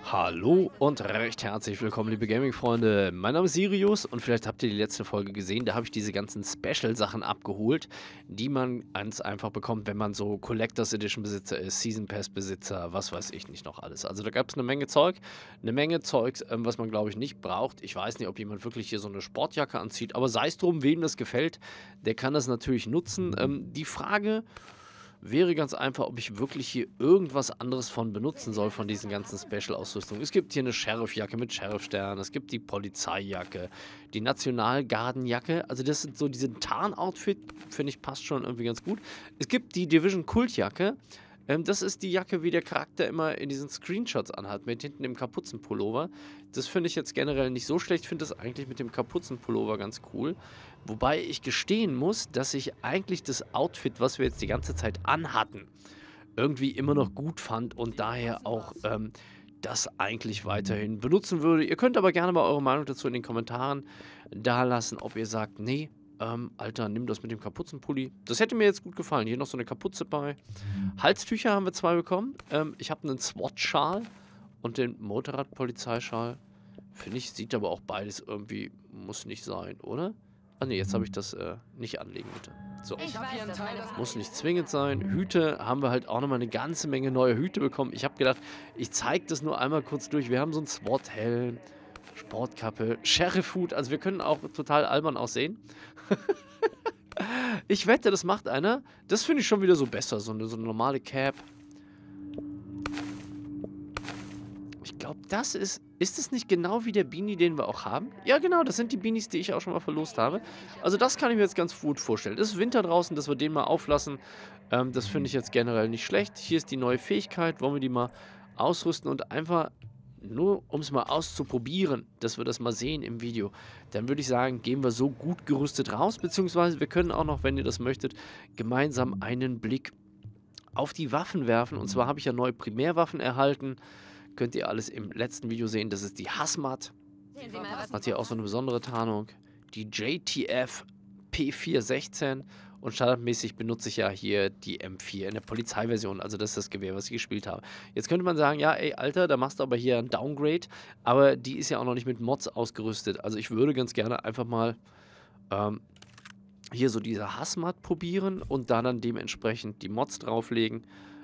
Hallo und recht herzlich willkommen, liebe Gaming-Freunde. Mein Name ist Sirius und vielleicht habt ihr die letzte Folge gesehen, da habe ich diese ganzen Special-Sachen abgeholt, die man ganz einfach bekommt, wenn man so Collectors Edition Besitzer ist, Season Pass Besitzer, was weiß ich nicht noch alles. Also da gab es eine Menge Zeugs, was man glaube ich nicht braucht. Ich weiß nicht, ob jemand wirklich hier so eine Sportjacke anzieht, aber sei es drum, wem das gefällt, der kann das natürlich nutzen. Die Frage wäre ganz einfach, ob ich wirklich hier irgendwas anderes von benutzen soll, von diesen ganzen Special-Ausrüstungen. Es gibt hier eine Sheriff-Jacke mit Sheriff-Stern, es gibt die Polizeijacke, die Nationalgardenjacke, also das sind so diese Tarn-Outfit, finde ich, passt schon irgendwie ganz gut. Es gibt die Division-Kultjacke, das ist die Jacke, wie der Charakter immer in diesen Screenshots anhat, mit hinten dem Kapuzenpullover. Das finde ich jetzt generell nicht so schlecht, finde das eigentlich mit dem Kapuzenpullover ganz cool. Wobei ich gestehen muss, dass ich eigentlich das Outfit, was wir jetzt die ganze Zeit anhatten, irgendwie immer noch gut fand und daher auch das eigentlich weiterhin benutzen würde. Ihr könnt aber gerne mal eure Meinung dazu in den Kommentaren da lassen, ob ihr sagt, nee, Alter, nimm das mit dem Kapuzenpulli. Das hätte mir jetzt gut gefallen. Hier noch so eine Kapuze bei. Halstücher haben wir 2 bekommen. Ich habe einen SWAT-Schal und den Motorradpolizeischal. Finde ich, sieht aber auch beides irgendwie, muss nicht sein, oder? Ah ne, jetzt habe ich das nicht anlegen, bitte. So. Muss nicht zwingend sein. Hüte haben wir halt auch nochmal eine ganze Menge neue Hüte bekommen. Ich habe gedacht, ich zeige das nur einmal kurz durch. Wir haben so einen SWAT-Helm, Sportkappe, Sheriff-Hut. Also wir können auch total albern aussehen. Ich wette, das macht einer. Das finde ich schon wieder so besser. So eine normale Cap. Ich glaube, das ist... Ist es nicht genau wie der Beanie, den wir auch haben? Ja, genau, das sind die Beanies, die ich auch schon mal verlost habe. Also das kann ich mir jetzt ganz gut vorstellen. Es ist Winter draußen, dass wir den mal auflassen. Das finde ich jetzt generell nicht schlecht. Hier ist die neue Fähigkeit. Wollen wir die mal ausrüsten und einfach... Nur um es mal auszuprobieren, dass wir das mal sehen im Video, dann würde ich sagen, gehen wir so gut gerüstet raus, beziehungsweise wir können auch noch, wenn ihr das möchtet, gemeinsam einen Blick auf die Waffen werfen. Und zwar habe ich ja neue Primärwaffen erhalten. Könnt ihr alles im letzten Video sehen. Das ist die Hazmat. Hat hier auch so eine besondere Tarnung. Die JTF P416. Und standardmäßig benutze ich ja hier die M4 in der Polizeiversion. Also das ist das Gewehr, was ich gespielt habe. Jetzt könnte man sagen, ja, ey, Alter, da machst du aber hier ein Downgrade. Aber die ist ja auch noch nicht mit Mods ausgerüstet. Also ich würde ganz gerne einfach mal hier so diese Hazmat probieren und da dann dementsprechend die Mods drauflegen.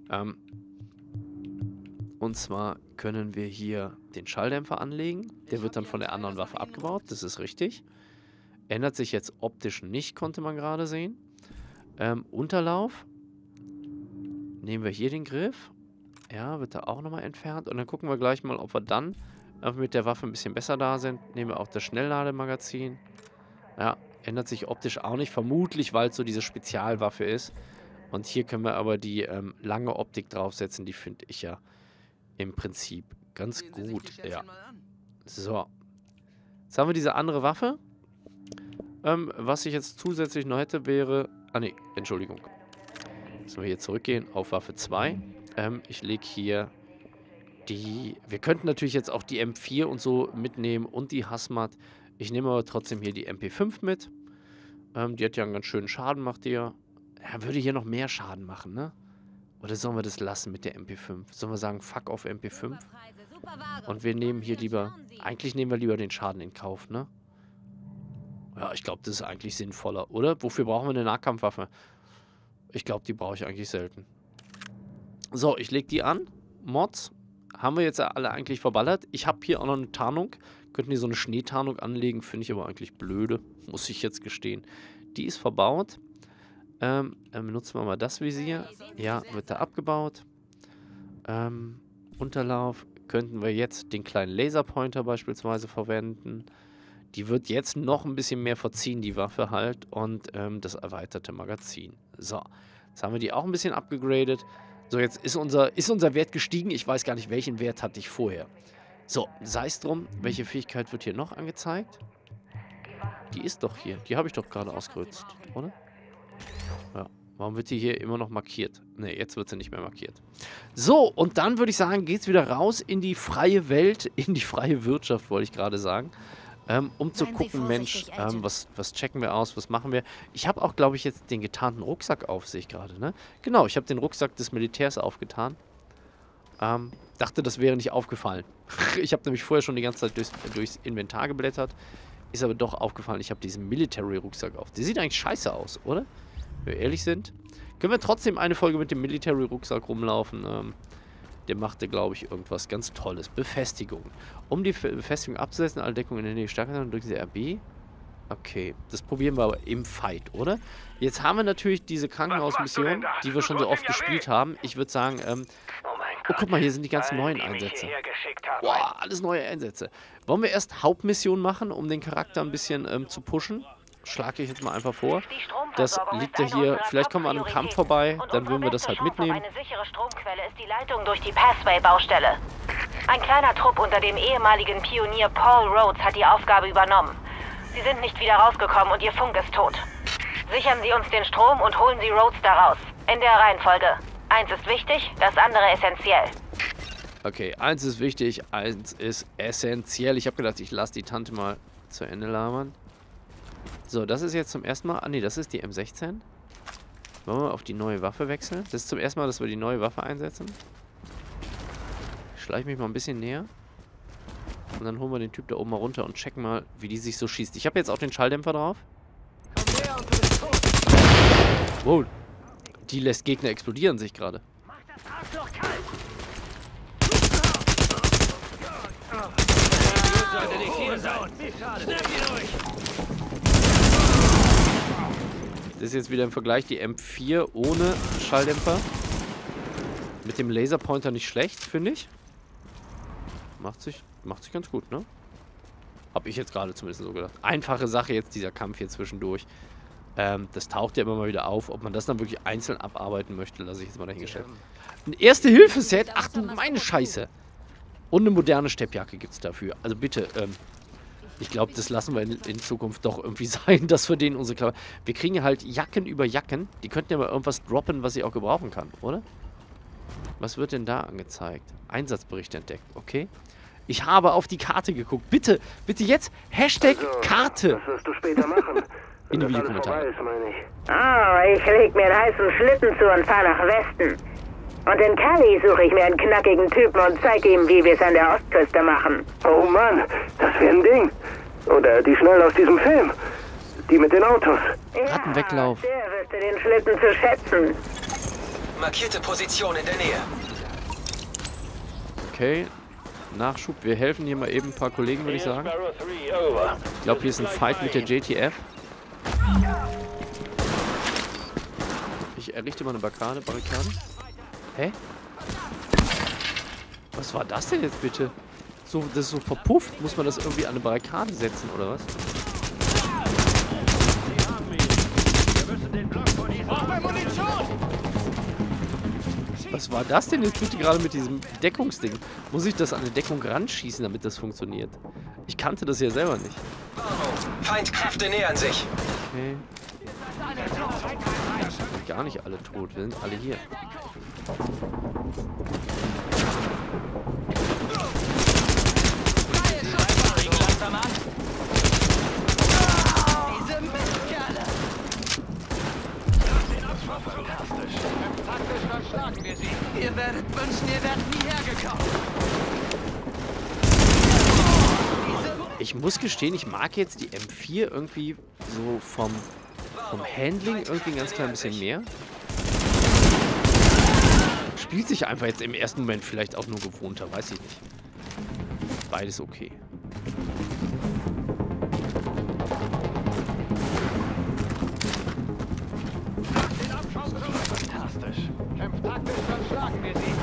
Und zwar können wir hier den Schalldämpfer anlegen. Der wird dann von der anderen Waffe abgebaut. Das ist richtig. Ändert sich jetzt optisch nicht, konnte man gerade sehen. Unterlauf. Nehmen wir hier den Griff. Ja, wird da auch nochmal entfernt. Und dann gucken wir gleich mal, ob wir dann mit der Waffe ein bisschen besser da sind. Nehmen wir auch das Schnelllademagazin. Ja, ändert sich optisch auch nicht. Vermutlich, weil es so diese Spezialwaffe ist. Und hier können wir aber die lange Optik draufsetzen. Die finde ich ja im Prinzip ganz gut. Ja. So. Jetzt haben wir diese andere Waffe. Was ich jetzt zusätzlich noch hätte, wäre... Ah, ne, Entschuldigung. Jetzt müssen wir hier zurückgehen auf Waffe 2. Ich lege hier die... Wir könnten natürlich jetzt auch die M4 und so mitnehmen und die Hazmat. Ich nehme aber trotzdem hier die MP5 mit. Die hat ja einen ganz schönen Schaden, macht die ja. Ja, würde hier noch mehr Schaden machen, ne? Oder sollen wir das lassen mit der MP5? Sollen wir sagen, fuck auf MP5? Und wir nehmen hier lieber... Eigentlich nehmen wir lieber den Schaden in Kauf, ne? Ja, ich glaube, das ist eigentlich sinnvoller, oder? Wofür brauchen wir eine Nahkampfwaffe? Ich glaube, die brauche ich eigentlich selten. So, ich lege die an. Mods haben wir jetzt alle eigentlich verballert. Ich habe hier auch noch eine Tarnung. Könnten die so eine Schneetarnung anlegen, finde ich aber eigentlich blöde. Muss ich jetzt gestehen. Die ist verbaut. Dann benutzen wir mal das Visier. Ja, wird da abgebaut. Unterlauf könnten wir jetzt den kleinen Laserpointer beispielsweise verwenden. Die wird jetzt noch ein bisschen mehr verziehen, die Waffe halt. Und das erweiterte Magazin. So, jetzt haben wir die auch ein bisschen abgegradet. So, jetzt ist unser Wert gestiegen. Ich weiß gar nicht, welchen Wert hatte ich vorher. So, sei es drum. Welche Fähigkeit wird hier noch angezeigt? Die ist doch hier. Die habe ich doch gerade ausgerüstet, oder? Ja. Warum wird die hier immer noch markiert? Ne, jetzt wird sie nicht mehr markiert. So, und dann würde ich sagen, geht es wieder raus in die freie Welt, in die freie Wirtschaft, wollte ich gerade sagen. Um zu gucken, Mensch, was checken wir aus, was machen wir? Ich habe auch, glaube ich, jetzt den getarnten Rucksack auf, sehe ich gerade, ne? Genau, ich habe den Rucksack des Militärs aufgetan. Dachte, das wäre nicht aufgefallen. Ich habe nämlich vorher schon die ganze Zeit durchs Inventar geblättert. Ist aber doch aufgefallen, ich habe diesen Military-Rucksack auf. Der sieht eigentlich scheiße aus, oder? Wenn wir ehrlich sind. Können wir trotzdem eine Folge mit dem Military-Rucksack rumlaufen? Der machte, glaube ich, irgendwas ganz Tolles. Befestigung. Um die Befestigung abzusetzen, alle Deckungen in der Nähe stärker sein, drücken Sie RB. Okay, das probieren wir aber im Fight, oder? Jetzt haben wir natürlich diese Krankenhausmission, die wir schon so oft gespielt haben. Ich würde sagen, oh, guck mal, hier sind die ganzen neuen Einsätze. Boah, alles neue Einsätze. Wollen wir erst Hauptmission machen, um den Charakter ein bisschen zu pushen? Schlage ich jetzt mal einfach vor. Das liegt ja hier. Vielleicht kommen wir an einem Kampf vorbei, dann würden wir das halt mitnehmen. Eine sichere Stromquelle ist die Leitung durch die Passway-Baustelle. Ein kleiner Trupp unter dem ehemaligen Pionier Paul Rhodes hat die Aufgabe übernommen. Sie sind nicht wieder rausgekommen und ihr Funk ist tot. Sichern Sie uns den Strom und holen Sie Rhodes da raus. In der Reihenfolge. 1 ist wichtig, das andere essentiell. Okay, 1 ist wichtig, 1 ist essentiell. Ich habe gedacht, ich lasse die Tante mal zu Ende labern. So, das ist jetzt zum ersten Mal... Ah, nee, das ist die M16. Wollen wir auf die neue Waffe wechseln? Das ist zum ersten Mal, dass wir die neue Waffe einsetzen. Ich schleiche mich mal ein bisschen näher. Und dann holen wir den Typ da oben mal runter und checken mal, wie die sich so schießt. Ich habe jetzt auch den Schalldämpfer drauf. Wow. Die lässt Gegner explodieren sich gerade. Das ist jetzt wieder im Vergleich die M4 ohne Schalldämpfer. Mit dem Laserpointer nicht schlecht, finde ich. Macht sich ganz gut, ne? Hab ich jetzt gerade zumindest so gedacht. Einfache Sache jetzt, dieser Kampf hier zwischendurch. Das taucht ja immer mal wieder auf. Ob man das dann wirklich einzeln abarbeiten möchte, lasse ich jetzt mal dahingestellt. Ein Erste-Hilfe-Set? Ach du meine Scheiße. Und eine moderne Steppjacke gibt es dafür. Also bitte, ich glaube, das lassen wir in Zukunft doch irgendwie sein, dass wir denen unsere Klappe... Wir kriegen ja halt Jacken über Jacken. Die könnten ja mal irgendwas droppen, was ich auch gebrauchen kann, oder? Was wird denn da angezeigt? Einsatzbericht entdeckt, okay. Ich habe auf die Karte geguckt. Bitte, bitte jetzt Hashtag Karte. Das wirst du später machen. In die Videokommentare. Oh, ich leg mir einen heißen Schlitten zu und fahr nach Westen. Und in Cali suche ich mir einen knackigen Typen und zeig ihm, wie wir es an der Ostküste machen. Oh Mann, das wäre ein Ding. Oder die schnell aus diesem Film. Die mit den Autos. Rattenweglauf. Der wüsste den Schlitten zu schätzen. Markierte Position in der Nähe. Okay. Nachschub. Wir helfen hier mal eben ein paar Kollegen, würde ich sagen. Ich glaube, hier ist ein Fight mit der JTF. Ich errichte mal eine Barrikade. Hä? Was war das denn jetzt bitte? So, das ist so verpufft. Muss man das irgendwie an eine Barrikade setzen, oder was? Was war das denn jetzt bitte gerade mit diesem Deckungsding? Muss ich das an eine Deckung ranschießen, damit das funktioniert? Ich kannte das ja selber nicht. Feindkräfte nähern sich. Okay. Gar nicht alle tot, wir sind alle hier. Ihr werdet wünschen, ihr werdet nie hergekommen. Ich muss gestehen, ich mag jetzt die M4 irgendwie so vom Handling irgendwie ein ganz klein bisschen mehr. Spielt sich einfach jetzt im ersten Moment vielleicht auch nur gewohnter, weiß ich nicht. Beides okay. Fantastisch. Kämpft taktisch, dann schlagen wir sie.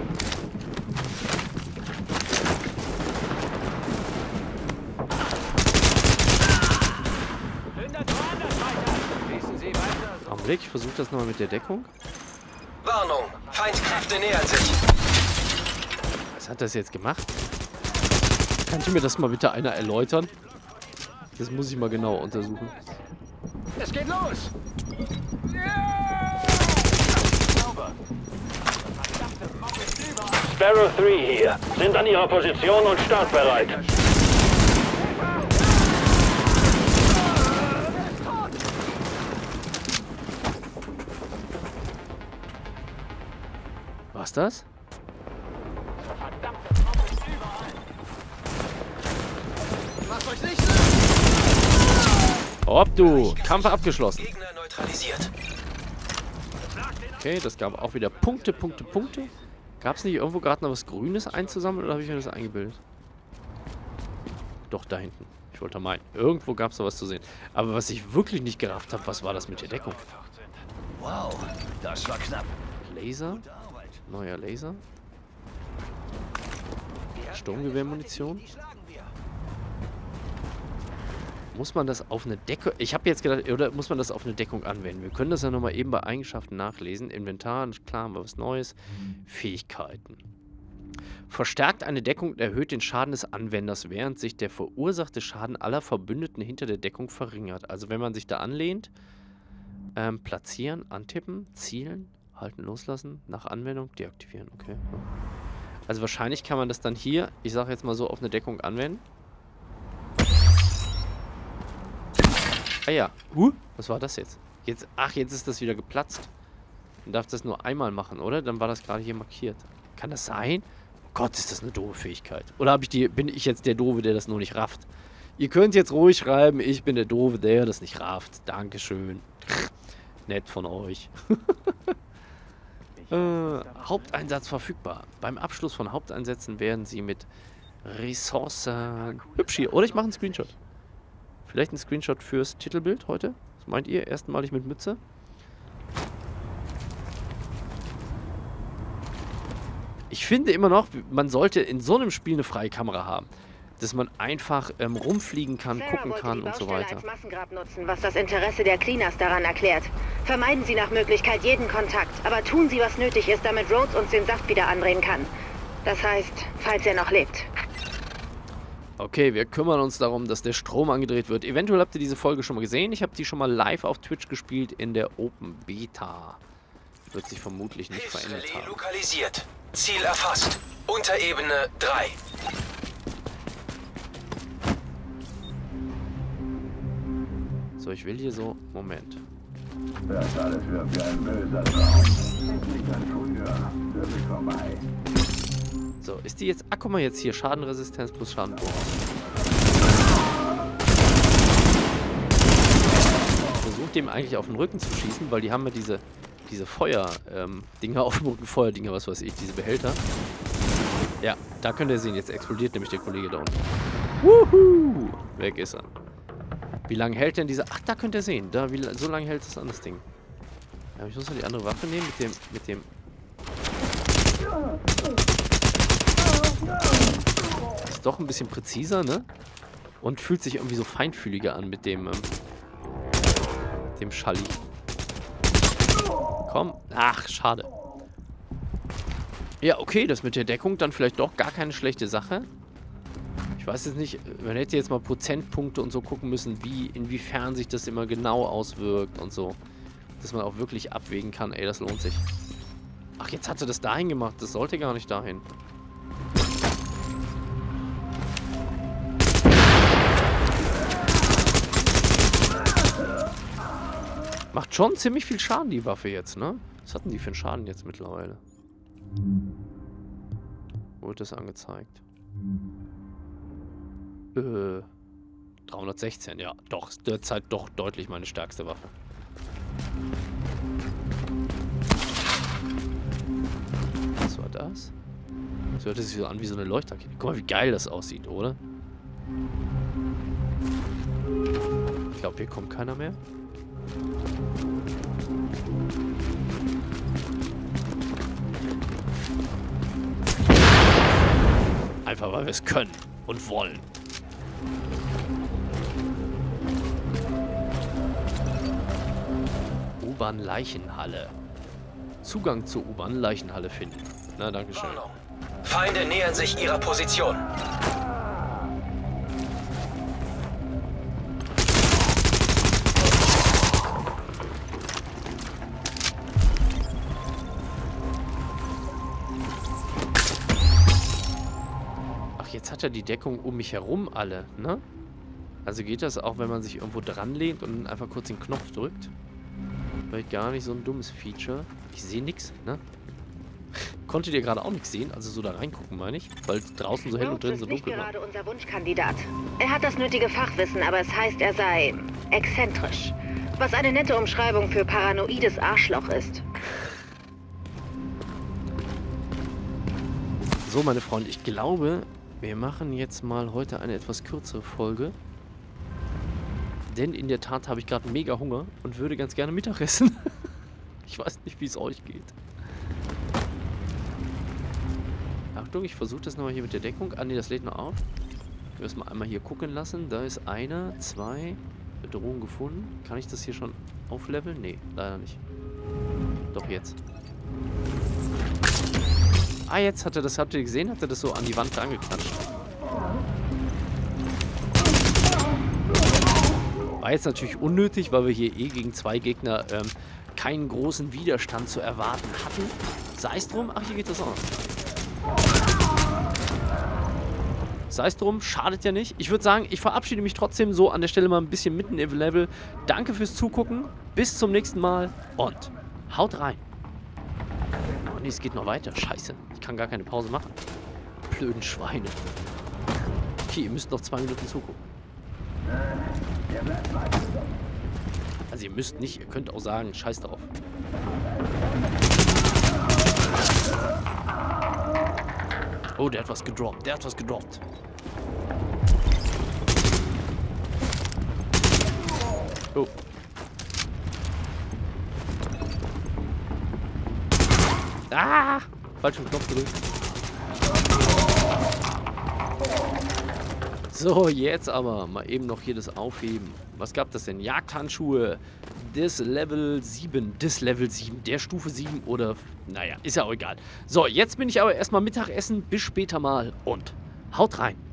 Augenblick, ich versuche das nochmal mit der Deckung. Warnung, Feindkräfte nähern sich. Was hat das jetzt gemacht? Kannst du mir das mal bitte einer erläutern? Das muss ich mal genauer untersuchen. Es geht los! Sparrow 3 hier. Sind an ihrer Position und startbereit. War's das? Macht euch nicht! Ob du! Kampf abgeschlossen. Gegner neutralisiert. Okay, das gab auch wieder Punkte. Gab es nicht irgendwo gerade noch was Grünes einzusammeln oder habe ich mir das eingebildet? Doch, da hinten. Ich wollte meinen. Irgendwo gab es da was zu sehen. Aber was ich wirklich nicht gerafft habe, was war das mit der Deckung? Wow, das war knapp. Laser? Neuer Laser? Sturmgewehrmunition? Muss man das auf eine Deckung... Ich habe jetzt gedacht, oder muss man das auf eine Deckung anwenden? Wir können das ja nochmal eben bei Eigenschaften nachlesen. Inventar, klar, haben wir was Neues. Fähigkeiten. Verstärkt eine Deckung und erhöht den Schaden des Anwenders, während sich der verursachte Schaden aller Verbündeten hinter der Deckung verringert. Also wenn man sich da anlehnt, platzieren, antippen, zielen, halten, loslassen, nach Anwendung, deaktivieren. Okay. Also wahrscheinlich kann man das dann hier, ich sage jetzt mal so, auf eine Deckung anwenden. Ah ja. Was war das jetzt? Ach, jetzt ist das wieder geplatzt. Man darf das nur einmal machen, oder? Dann war das gerade hier markiert. Kann das sein? Oh Gott, ist das eine doofe Fähigkeit. Oder bin ich jetzt der Doofe, der das nur nicht rafft? Ihr könnt jetzt ruhig schreiben, ich bin der Doofe, der das nicht rafft. Dankeschön. Nett von euch. Haupteinsatz verfügbar. Beim Abschluss von Haupteinsätzen werden sie mit Ressourcen... Hübsch hier. Oder ich mache einen Screenshot. Vielleicht ein Screenshot fürs Titelbild heute? Was meint ihr? Erstmalig mit Mütze? Ich finde immer noch, man sollte in so einem Spiel eine freie Kamera haben. Dass man einfach rumfliegen kann, gucken kann und so weiter. Als Massengrab nutzen, was das Interesse der Cleaners daran erklärt. Vermeiden Sie nach Möglichkeit jeden Kontakt, aber tun Sie, was nötig ist, damit Rhodes uns den Saft wieder andrehen kann. Das heißt, falls er noch lebt. Okay, wir kümmern uns darum, dass der Strom angedreht wird. Eventuell habt ihr diese Folge schon mal gesehen. Ich habe die schon mal live auf Twitch gespielt in der Open Beta. Wird sich vermutlich nicht verändert haben. Lokalisiert. Ziel erfasst. Unterebene 3. So, ich will hier so... Moment. Das alles wird wie ein böser Traum. Endlich ein Frühjahr. Wirklich vorbei. So, ist die jetzt... Ach, guck mal jetzt hier. Schadenresistenz plus Schaden. Versucht dem eigentlich auf den Rücken zu schießen, weil die haben ja diese Feuer-Dinger auf dem Rücken. Feuerdinger, was weiß ich. Diese Behälter. Ja, da könnt ihr sehen. Jetzt explodiert nämlich der Kollege da unten. Wuhu! Weg ist er. Wie lange hält denn dieser... Ach, da könnt ihr sehen. So lange hält das an, das Ding. Ja, ich muss mal die andere Waffe nehmen mit dem... Ist doch ein bisschen präziser, ne? Und fühlt sich irgendwie so feinfühliger an mit dem Schalli. Komm. Ach, schade. Ja, okay, das mit der Deckung dann vielleicht doch gar keine schlechte Sache. Ich weiß jetzt nicht, man hätte jetzt mal Prozentpunkte und so gucken müssen, inwiefern sich das immer genau auswirkt und so. Dass man auch wirklich abwägen kann, ey, das lohnt sich. Ach, jetzt hat sie das dahin gemacht, das sollte gar nicht dahin. Macht schon ziemlich viel Schaden, die Waffe jetzt, ne? Was hatten die für einen Schaden jetzt mittlerweile? Wurde das angezeigt? 316, ja. Doch, ist derzeit doch deutlich meine stärkste Waffe. Was war das? Das hört sich so an wie so eine Leuchtrakete. Guck mal, wie geil das aussieht, oder? Ich glaube, hier kommt keiner mehr. Einfach, weil wir es können und wollen. U-Bahn-Leichenhalle. Zugang zur U-Bahn-Leichenhalle finden. Na, danke schön. Feinde nähern sich ihrer Position. Ach, jetzt hat er die Deckung um mich herum alle, ne? Also geht das auch, wenn man sich irgendwo dran lehnt und einfach kurz den Knopf drückt? Vielleicht gar nicht so ein dummes Feature. Ich sehe nichts, ne? Konntet ihr gerade auch nichts sehen? Also so da reingucken, meine ich. Weil draußen so hell und drin so dunkel war. Er ist nicht gerade unser Wunschkandidat. Er hat das nötige Fachwissen, aber es heißt, er sei exzentrisch. Was eine nette Umschreibung für paranoides Arschloch ist. So, meine Freunde, ich glaube, wir machen jetzt mal heute eine etwas kürzere Folge. Denn in der Tat habe ich gerade mega Hunger und würde ganz gerne Mittag essen. Ich weiß nicht, wie es euch geht. Achtung, ich versuche das nochmal hier mit der Deckung. Ah, ne, das lädt noch auf. Ich will es mal einmal hier gucken lassen. Da ist einer, zwei. Bedrohung gefunden. Kann ich das hier schon aufleveln? Nee, leider nicht. Doch jetzt. Ah, jetzt hat er das, habt ihr gesehen? Hat er das so an die Wand angeklatscht. War jetzt natürlich unnötig, weil wir hier eh gegen zwei Gegner keinen großen Widerstand zu erwarten hatten. Sei es drum. Ach, hier geht das auch. Sei es drum, schadet ja nicht. Ich würde sagen, ich verabschiede mich trotzdem so an der Stelle mal ein bisschen mitten im Level. Danke fürs Zugucken. Bis zum nächsten Mal und haut rein. Oh nee, es geht noch weiter. Scheiße. Ich kann gar keine Pause machen. Blöden Schweine. Okay, ihr müsst noch 2 Minuten zugucken. Also ihr müsst nicht, ihr könnt auch sagen, scheiß drauf. Oh, der hat was gedroppt. Der hat was gedroppt. Oh. Ah! Falschen Knopf gedrückt. So, jetzt aber mal eben noch hier das aufheben. Was gab das denn? Jagdhandschuhe. Das Level 7. Das Level 7. Der Stufe 7 oder... Naja, ist ja auch egal. So, jetzt bin ich aber erstmal Mittagessen. Bis später mal und haut rein.